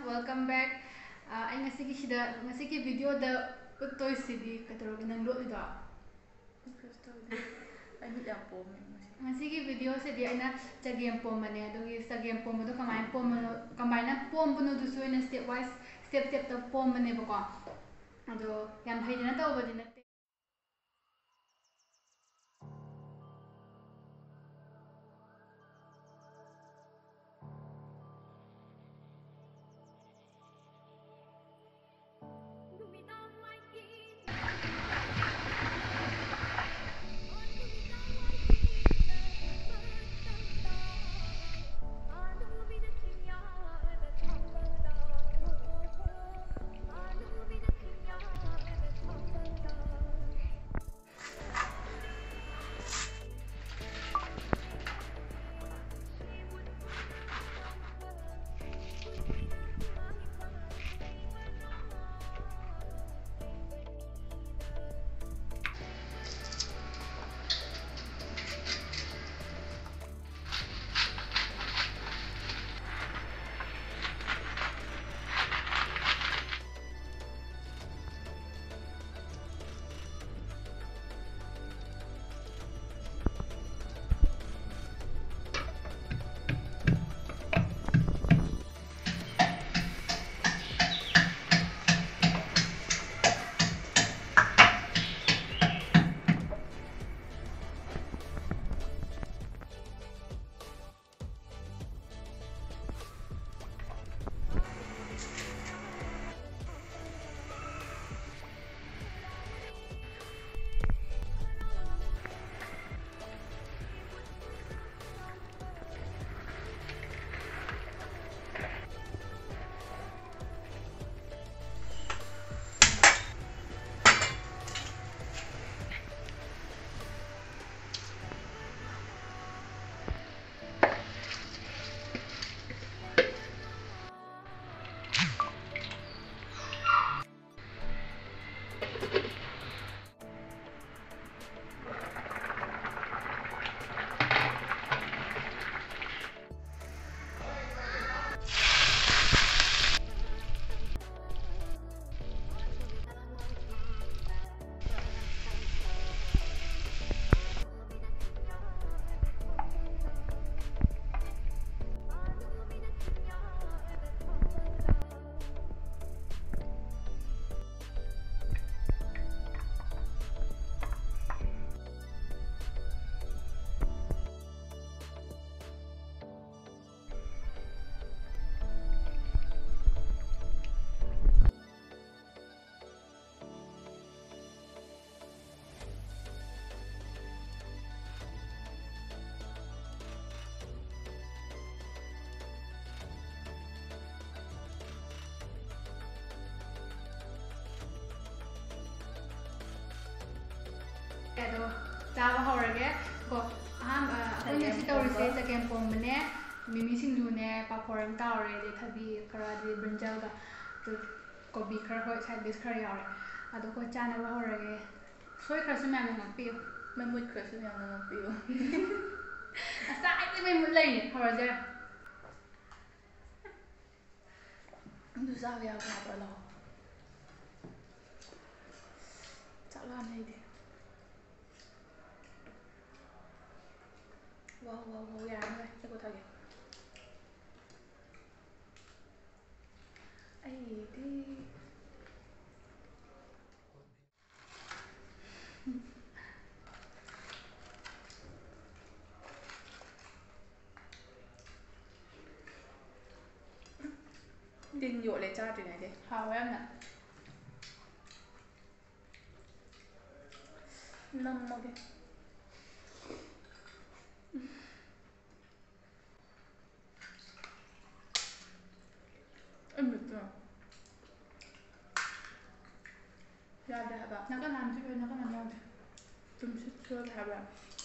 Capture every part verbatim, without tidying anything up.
welcome back. I am going to video the uttoy sidi katorogi nang lotlido. Masigi video sidi aina chagem pomane adugi chagem pomodo kamay pomano kamay na pombuno dusu ina step wise step step ta pomane bako. Ado yam haidina tawbadi natte. Ado chaba hawrage ko aham apun si tawrise chagem pomne mimi singdu ne paporam tawre de thabi khara de brinjal ga to kobi khara hoi side dish khara yawre ado ko chana ba hawrage soi khara sum yam ngak piu memut khara sum yam ngak piu asa ai te memut lai hawrage du sa ya ga ba lo chala nei de wow wow wow ya rồi cho cô thầy ai đi Đinh dội lại cha chị này đi hào em nè năm một đi em được rồi ra đây hả nó có làm chứ nó có làm đâu chúng sẽ chưa hả bạn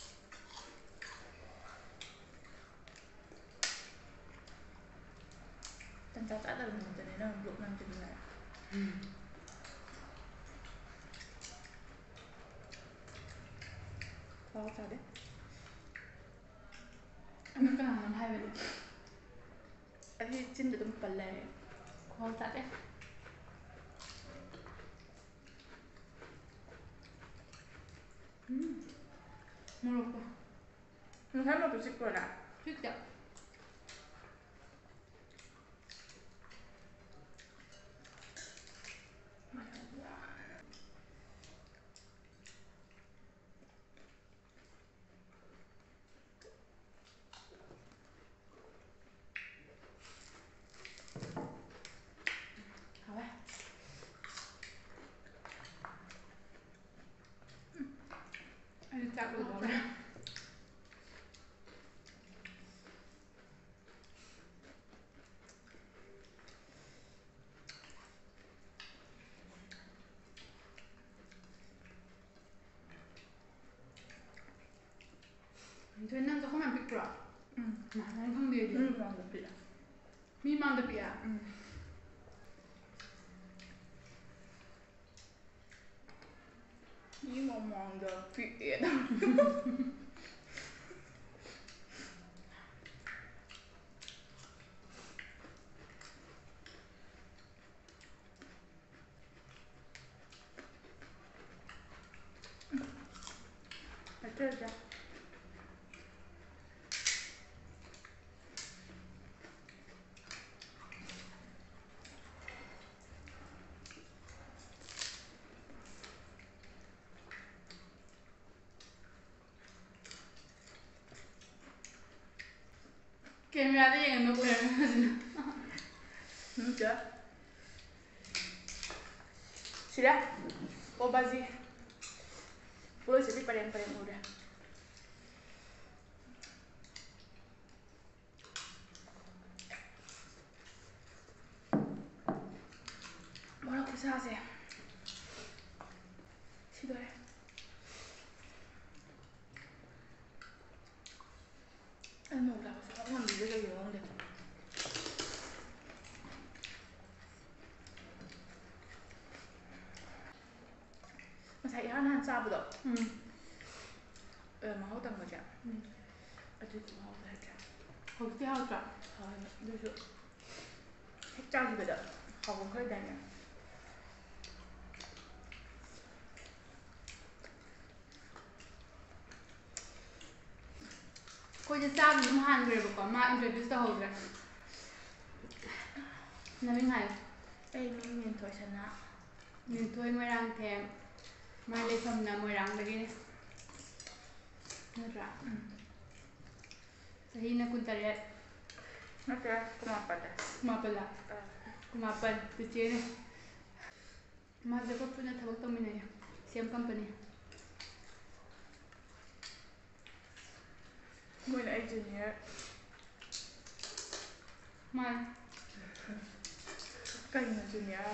tan ta tak tahu macam mana blok nang tu lah. Kau tahu deh. Anu kan nama hai beli. Abi cinta tu pelai. ꯈꯨꯍꯥꯎ ꯆꯥꯗꯦ 음 모르겠어 너 설마 칠 거라? 진짜 아니 딱 먹어 저희 남자 호면 삐꾸라 응 난 상대에 돼 미망도 삐야 미망도 삐야 응 미망도 삐야 어쩌자 게임이라도 얘기하면 그래 진짜? Sudah? Oh bazi. Boleh sih pada yang paling mudah. Mana aku sah sih? Sudah. Em ngủ đâu sao không làm gì cho nhiều không được. Masaya han sábado. 응. 어, mahal 거죠. 응. 아주 mahal 거죠. 거기 하자. 아, 그래서 핵자기거든. 하고 그러다니. 거기 짜는 좀 하는 그래 볼까? 마 인트로듀스 하우드래. 나민 하요. 에이, 민민 도시나. 민토이 모이랑 템. 말레 섬나 모이랑 되기네. 맞아. 응. Sahina kuntaret. Oke, kumapada. Kumapala. Kumapal. Tuchene. Mas dapat punya tabak tominaya. Same company. Muna engineer. Mal. Kayo engineer.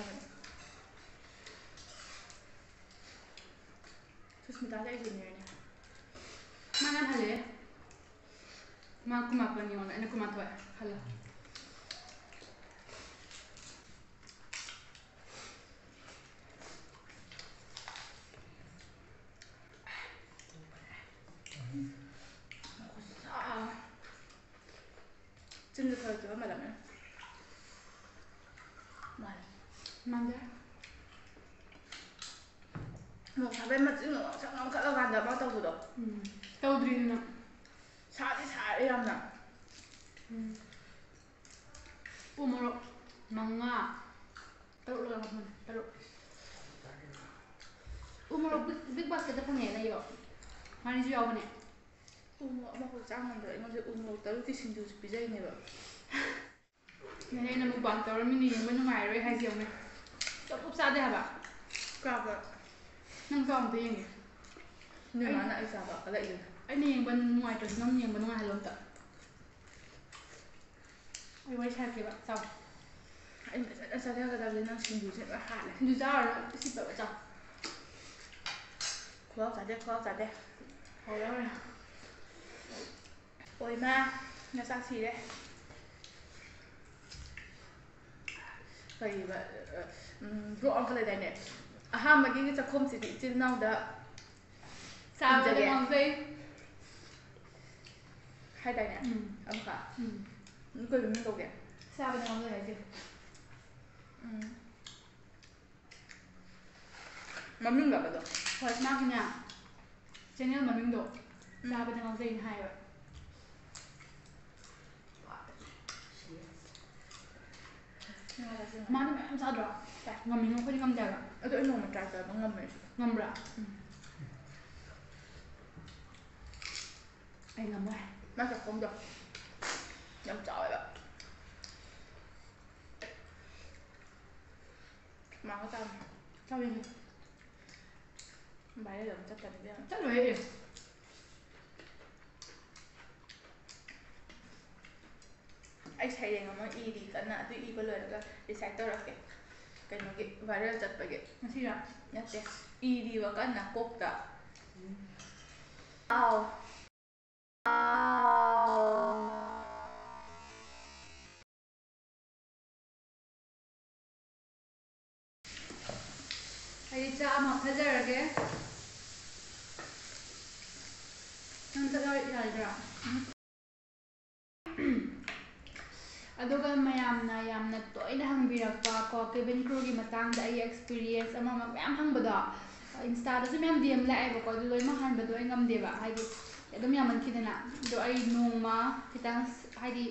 Terus minta ada engineer niya. Mana hale? Ma kumapal ni ona. Ina kumatoy. Hala. 진짜 더 말하면 말 Manda. 뭐 사배만 찍는 잠깐 가져간다 맞다고도 음. Tawdri na. 살이 살이란다 음. Umuro. Mga. Taruk lang ako man. Taruk. Umuro big basket na pangena yo. Mani siya ako ni. 우모 먹고 짱한데 이제 우모 따르기 신주스 비자이네요 Nene na mukbang tawra mini yung manungayroy hay siya mo. Tapos sa de haba. 그러니까 Nang sa amto yung. 네 하나 있어봐 알아 이거 Ay ni yung manungay to nang yung manungay halom ta. Ay wai sa ke ba. Sao? 아니 사 내가 가다가 난 신주스 왜 하래 Ndu sa ra si ba sao? 고아 자대 고아 자대 Ho ra ra. ôi ma nhà sao xì đấy 그러니까 그거 그래 되네 아하 이게 저 컴퓨터 이제 나온다 Sao ba mong say? hai tay nè Ừ. âm cả Ừ. nó cười mình đâu kìa Sao ba mong say hay siya? ꯎꯝ ꯃꯃꯤꯡ ꯒꯗꯣ ꯍꯣꯏ ꯃꯥꯒꯤꯅꯦ channel ꯃꯃꯤꯡꯗꯣ ꯆꯥꯕꯗ ꯉꯥꯎꯖꯩꯅ ꯍꯥꯏꯌꯦꯕ ꯃꯥꯗꯤ ꯃꯌꯥꯝ ꯆꯥꯗ꯭ꯔꯣ ꯉꯝꯃꯤꯉꯣ ꯑꯩꯈꯣꯏꯗꯤ ꯉꯝꯗꯦꯕ ꯑꯗꯣ ꯑꯩ ꯅꯣꯡꯃ ꯇ꯭ꯔꯥꯏ ꯇꯧꯔꯒ ꯉꯝꯃꯦ ꯉꯝꯕ꯭ꯔꯥ ꯑꯩ ꯉꯝꯃꯣꯏ ꯃꯥ ꯆꯥꯛꯈꯣꯝꯗꯣ ꯌꯥꯝ ꯆꯥꯎꯋꯦꯕ ꯃꯥꯒ ꯆꯥꯕꯅꯦ ꯆꯥꯎꯋꯦ ꯚꯥꯏꯔꯦꯜ ꯑꯃꯨꯛ ꯆꯠꯇꯅ ꯏꯕꯦꯝꯃ ꯆꯠꯂꯣꯏꯍꯦ ꯑꯩ ꯁꯩꯔꯦꯡ ꯑꯃ ꯏꯔꯤ ꯀꯟꯅ ꯑꯗꯨ ꯏꯕ ꯂꯣꯏꯔꯒ ꯗꯤꯁꯥꯏꯠ ꯇꯧꯔꯛꯀꯦ ꯀꯩꯅꯣꯒꯤ ꯚꯥꯏꯔꯦꯜ ꯆꯠꯄꯒꯤ ꯉꯁꯤꯔꯥ ꯅꯠꯇꯦ ꯏꯔꯤꯕ ꯀꯟꯅ ꯀꯣꯛꯇ ꯑꯥꯎ ꯑꯩ ꯆꯥꯛ ꯑꯃ ꯍꯥꯞꯊꯖꯔꯒꯦ ꯅꯪ ꯆꯥꯛ ꯌꯥꯔꯣꯏꯗ꯭ꯔꯥ ꯑꯗꯨꯒ ꯃꯌꯥꯝꯅ ꯌꯥꯝꯅ ꯇꯣꯏꯅ ꯍꯪꯕꯤꯔꯛꯄ ꯀꯣ ꯀꯦꯕꯤꯟ ꯀ꯭ꯔꯨꯒꯤ ꯃꯇꯥꯡꯗ ꯑꯩꯒꯤ ꯑꯦꯛꯁꯄꯤꯔꯤꯌꯦꯟꯁ ꯑꯃ ꯑꯃ ꯃꯌꯥꯝ ꯍꯪꯕꯗꯣ ꯏꯟꯁꯇꯥꯗꯁꯨ ꯃꯌꯥꯝ ꯗꯤ ꯑꯦꯝ ꯂꯥꯛꯑꯦꯕꯀꯣ ꯑꯗꯨ ꯂꯣꯏꯅꯃꯛ ꯍꯟꯕꯗꯣ ꯑꯩ ꯉꯝꯗꯦꯕ ꯍꯥꯏꯗꯤ ꯑꯗꯨꯝ ꯌꯥꯝꯃꯟꯈꯤꯗꯅ ꯑꯗꯣ ꯑꯩ ꯅꯣꯡꯃ ꯈꯤꯇꯪ ꯍꯥꯏꯗꯤ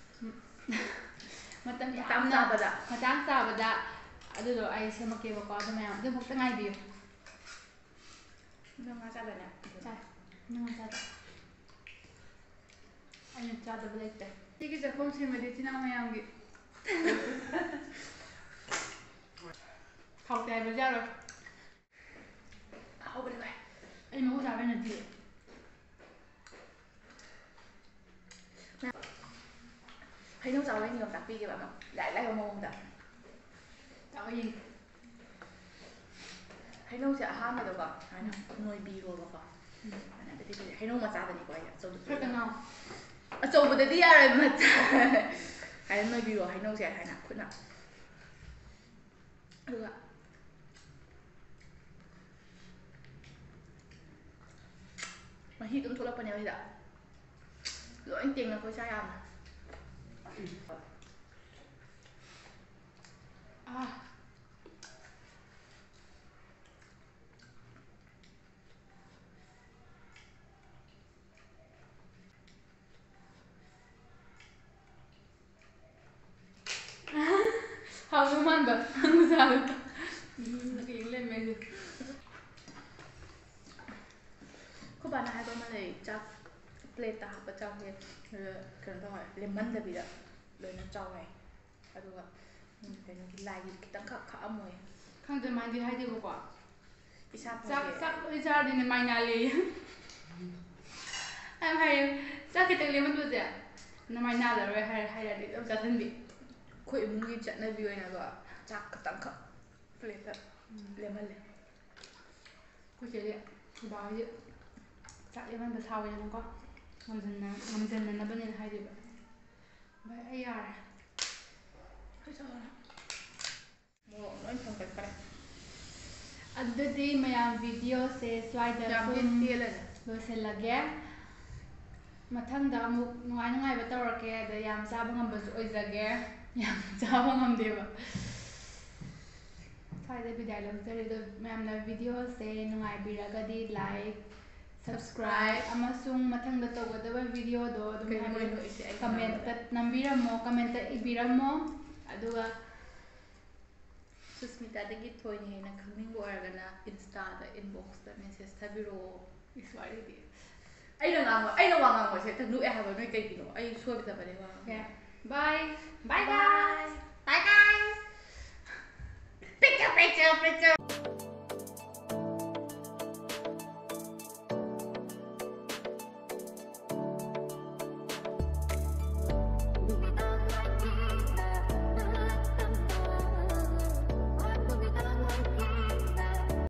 ꯃꯇꯝ ꯌꯥꯝꯅ ꯃꯇꯥꯡ ꯆꯥꯕꯗ ꯑꯗꯨꯗꯣ ꯑꯩ ꯁꯦꯝꯃꯛꯀꯦꯕꯀꯣ ꯑꯗꯨ ꯃꯌꯥꯝ ꯑꯗꯨꯃꯛꯇ ꯉꯥꯏꯕꯤꯌꯨ ꯅꯪ ꯉꯥ ꯆꯥꯗꯥꯏꯅꯦ ꯆꯥꯏ ꯅꯪ ꯉꯥ ꯆꯥꯗ꯭ꯔꯣ ꯑꯩꯅ ꯆꯥꯗꯕ ꯂꯩꯇꯦ ꯁꯤꯒꯤ ꯆꯥꯛꯈꯨꯝ ꯁꯦꯝꯕꯗꯤ ꯏꯆꯤꯜ ꯏꯅꯥꯎ ꯃꯌꯥꯝꯒꯤ ꯍꯥꯎꯇꯦ ꯍꯥꯏꯕꯁꯨ ꯌꯥꯔꯣꯏ ꯑꯍꯥꯎꯕꯅꯦ ꯚꯥꯏ ꯑꯩ ꯃꯍꯧꯁꯥ ꯆꯥꯕ ꯍꯩꯅꯗꯤꯌꯦ ꯍꯩꯅꯧ ꯆꯥꯕꯒꯤ ꯅꯤꯌꯣꯝ ꯇꯥꯛꯄꯤꯒꯦꯕ ꯑꯃ ꯂꯥꯏ ꯂꯥꯏꯕ ꯃꯑꯣꯡꯗ ꯇꯥꯛꯑꯣ ꯌꯦꯡꯒꯦ ꯍꯩꯅꯧꯁꯦ ꯑꯍꯥꯟꯕꯗꯀꯣ ꯁꯨꯃꯥꯏꯅ ꯅꯣꯏꯕꯤꯔꯣꯕꯀꯣ ꯑꯗꯒꯤꯗꯤ ꯍꯩꯅꯧ ꯃꯆꯥꯗꯅꯤꯀꯣ ꯑꯩ ꯈꯔ ꯑꯆꯧꯕꯗꯗꯤ ꯉꯥꯎ ꯑꯆꯧꯕꯗꯗꯤ ꯌꯥꯔꯣꯏ ꯃꯆꯥ ꯍꯥꯏꯅ ꯅꯣꯏꯕꯤꯔꯣ ꯍꯩꯅꯧꯁꯦ ꯍꯥꯏꯅ ꯈꯨꯠꯅ ꯑꯗꯨꯒ ꯃꯍꯤ ꯑꯗꯨꯝ ꯊꯣꯛꯂꯛꯄꯅꯦꯕ ꯁꯤꯗ ꯂꯣꯏ ꯇꯦꯡꯅ ꯑꯩꯈꯣꯏ ꯆꯥ ꯌꯥꯕꯅꯦ ꯑꯥ ꯍꯥꯎꯗꯧ ꯃꯥꯟꯕ ꯅꯪ ꯆꯥꯕꯗꯣ ꯌꯦꯡ ꯂꯩꯔꯝꯃꯦ ꯑꯩꯁꯨ ꯑꯩꯈꯣꯏ ꯕꯥꯅ ꯍꯥꯏꯕ ꯑꯃ ꯂꯩ ꯆꯥꯛ ꯄ꯭ꯂꯦꯠꯇ ꯍꯥꯞꯄ ꯆꯥꯛꯁꯦ ꯀꯩꯅꯣ ꯇꯧꯋꯦ ꯂꯦꯝꯍꯟꯗꯕꯤꯗ ꯂꯣꯏꯅ ꯆꯥꯎ ꯍꯥꯏ ꯑꯗꯨꯒ ꯀꯩꯅꯣꯒꯤ ꯂꯥꯏꯒꯤ ꯈꯤꯇꯪꯈꯛ ꯈꯥꯛꯑꯝꯃꯣꯏ ꯈꯪꯗꯦ ꯃꯥꯏꯅꯗꯤ ꯍꯥꯏꯗꯦꯕꯀꯣ ꯏꯁꯥ ꯆꯥꯛ ꯐꯒꯦ ꯆꯥꯛ ꯂꯣꯏ ꯆꯥꯔꯗꯤꯅꯦ ꯃꯥꯏ ꯅꯥꯜꯂꯦꯌꯦ ꯌꯥꯝ ꯍꯥꯏꯌꯦ ꯆꯥꯛ ꯈꯤꯇꯪ ꯂꯦꯝꯍꯟꯕꯁꯦ ꯅꯃꯥꯏ ꯅꯥꯜꯂꯔꯣꯏ ꯍꯥꯏꯔ ꯍꯥꯏꯔꯗꯤ ꯑꯗꯨꯝ ꯆꯥꯁꯤꯟꯕꯤ ꯑꯩꯈꯣꯏ ꯏꯃꯨꯡꯒꯤ ꯆꯠꯅꯕꯤ ꯑꯣꯏꯅꯀꯣ ꯆꯥꯛ ꯈꯇꯪꯈꯛ ꯄ꯭ꯂꯦꯠꯇ ꯂꯦꯝꯍꯜꯂꯦ ꯑꯩꯈꯣꯏ ꯆꯦꯗꯤ ꯑꯩꯈꯣꯏ ꯕꯥ ꯍꯣꯏꯗꯤ ꯆꯥꯛ ꯂꯦꯝꯍꯟꯕ ꯁꯥꯎꯋꯦꯗꯅꯀꯣ ꯉꯝꯖꯟꯅꯅꯕꯅꯦꯅ ꯍꯥꯏꯗꯣꯏꯕ ꯚꯥꯏ ꯑꯩ ꯌꯥꯔꯦ ꯃꯣꯔꯣꯛ ꯂꯣꯏ ꯊꯣꯡꯒꯠꯈ꯭ꯔꯦ ꯑꯗꯨꯗꯤ ꯃꯌꯥꯝ ꯚꯤꯗꯤꯑꯣꯁꯦ ꯁ꯭ꯋꯥꯏꯗ ꯁꯨꯝ ꯂꯣꯏꯁꯤꯜꯂꯒꯦ ꯃꯊꯪꯗ ꯑꯃꯨꯛ ꯅꯨꯡꯉꯥꯏ ꯅꯨꯡꯉꯥꯏꯕ ꯇꯧꯔꯛꯀꯦ ꯑꯗ ꯌꯥꯝ ꯆꯥꯕ ꯉꯝꯕꯁꯨ ꯑꯣꯏꯖꯒꯦ ꯌꯥꯝ ꯆꯥꯕ ꯉꯝꯗꯦꯕ ꯁ꯭ꯋꯥꯏꯗ ꯕꯤꯗꯥꯏ ꯂꯧꯖꯔꯦ ꯑꯗꯣ ꯃꯌꯥꯝꯅ ꯚꯤꯗꯤꯑꯣꯁꯦ ꯅꯨꯡꯉꯥꯏꯕꯤꯔꯒꯗꯤ ꯂꯥꯏꯛ ꯁꯕꯁꯀ꯭ꯔꯥꯏꯕ ꯑꯃꯁꯨꯡ ꯃꯊꯪꯗ ꯇꯧꯒꯗꯕ ꯚꯤꯗꯤꯑꯣꯗꯣ ꯑꯗꯨꯝ ꯍꯥꯏꯕꯗꯤ ꯀꯃꯦꯟꯇ ꯅꯝꯕꯤꯔꯝꯃꯣ ꯀꯃꯦꯟꯇ ꯏꯕꯤꯔꯝꯃꯣ ꯑꯗꯨꯒ ꯁꯨꯁꯃꯤꯇꯥꯗꯒꯤ ꯊꯣꯏꯅ ꯍꯦꯟꯅ ꯈꯪꯅꯤꯡꯕ ꯑꯣꯏꯔꯒꯅ ꯏꯟꯁꯇꯥꯗ ꯏꯟꯕꯣꯛꯁꯇ ꯃꯦꯁꯦꯁ ꯊꯥꯕꯤꯔꯛꯑꯣ ꯏꯁ ꯋꯥꯔꯤꯗꯤ ꯑꯩꯅ ꯉꯥꯡꯕ ꯑꯩꯅ ꯋꯥ ꯉꯥꯡꯕꯁꯦ ꯍꯦꯛꯇ ꯅꯣꯛꯑꯦ ꯍꯥꯏꯕ ꯅꯣꯏ ꯀꯩꯒꯤꯅꯣ ꯑꯩ ꯁꯣꯏꯗꯕꯅꯦ ꯋꯥ ꯉꯥꯡꯕ bye bye bye bye guys picture picture picture